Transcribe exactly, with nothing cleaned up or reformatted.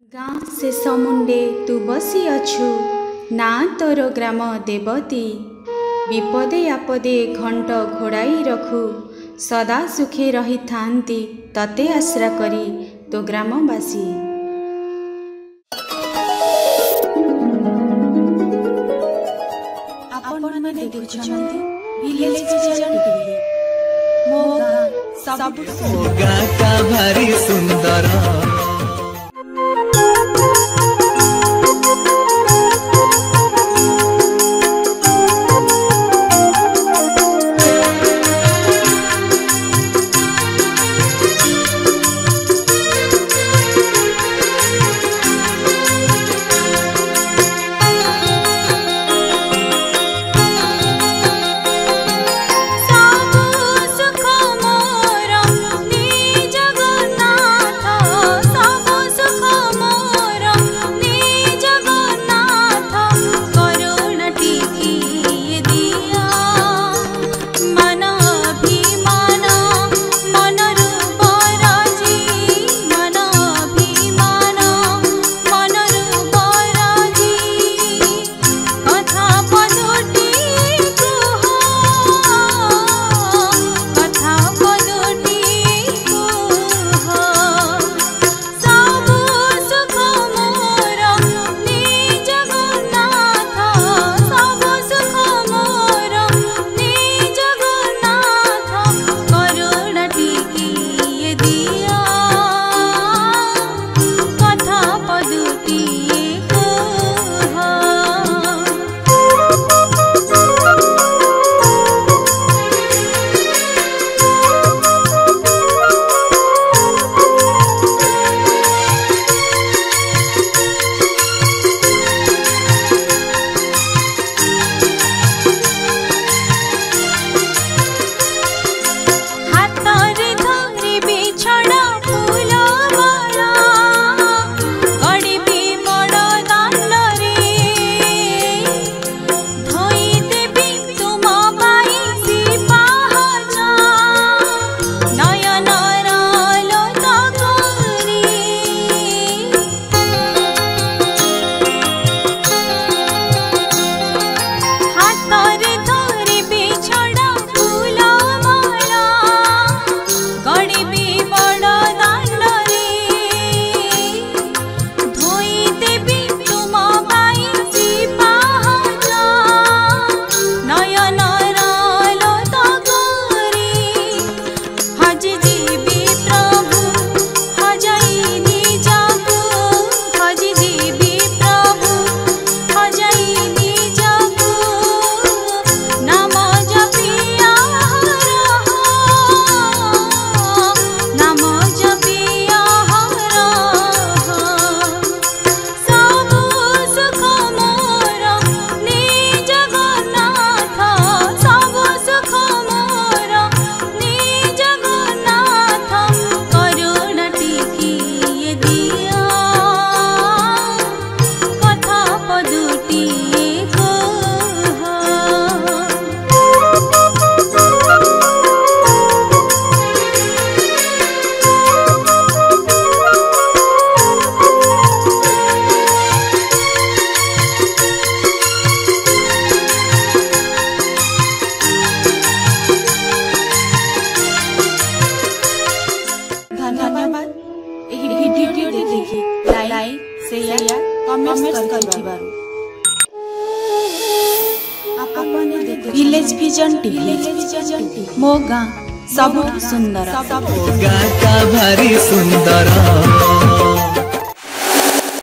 गाँ से समुंडे तू बसी अछु ना तोर ग्राम देवती विपदे आपदे घंट घोड़ाई रखु सदा सुखे रही थांती तते आश्रा करी तो ग्रामवासी। आपण माने देखुछन्ती विलेज विजन टीवी मो गाँ सब मो गाँ का भारी सुंदर लाइक शेयर कमेंट कर विलेज विजन टीवी मो गाँ सब सुंदर मो गाँ का भारी सुंदर।